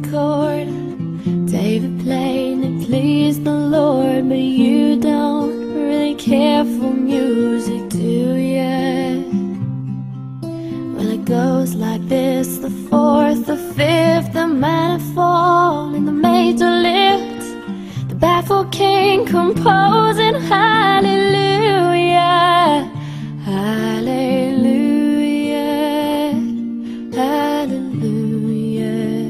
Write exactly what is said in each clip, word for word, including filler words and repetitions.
chord David played and it pleased the Lord, but you don't really care for music, do ya? Well, it goes like this: the fourth, the fifth, the manifold, and the major lift, the baffled king composing hallelujah, hallelujah, hallelujah,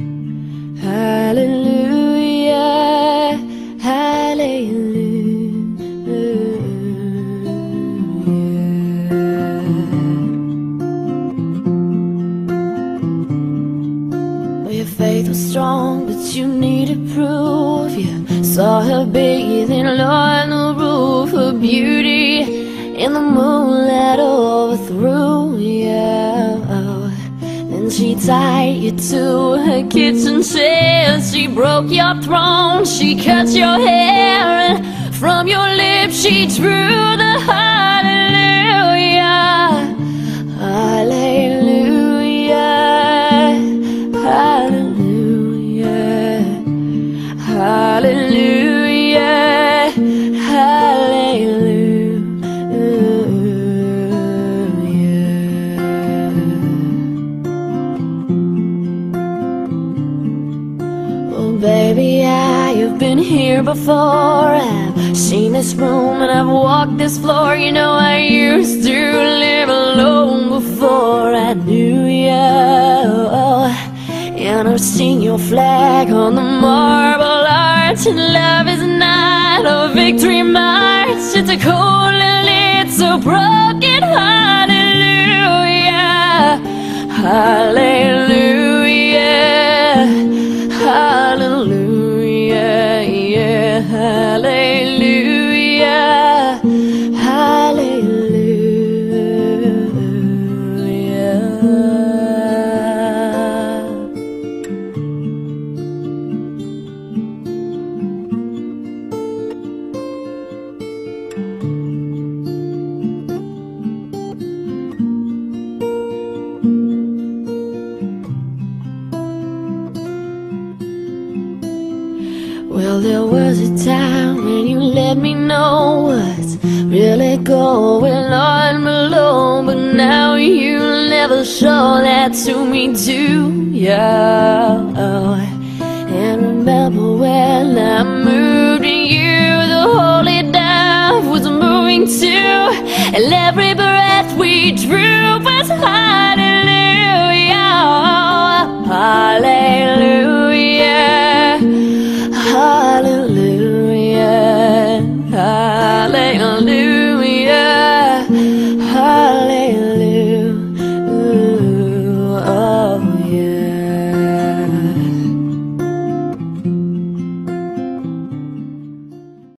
hallelujah, hallelujah. Well, your faith was strong, but you needed proof. You saw her bathing on the roof, her beauty in the moonlight overthrew you. Then she tied you to her kitchen chair. She broke your throne, she cut your hair, and from your lips she drew the hallelujah, hallelujah, hallelujah, hallelujah, hallelujah. Baby, I've been here before. I've seen this room and I've walked this floor. You know, I used to live alone before I knew you. And I've seen your flag on the marble arch. And love is not a victory march, it's a cold and it's a broken hallelujah, hallelujah, hallelujah, yeah, hallelujah, hallelujah. Well, there was a time when you let me know what's really going on below, but now you never show that to me, do ya?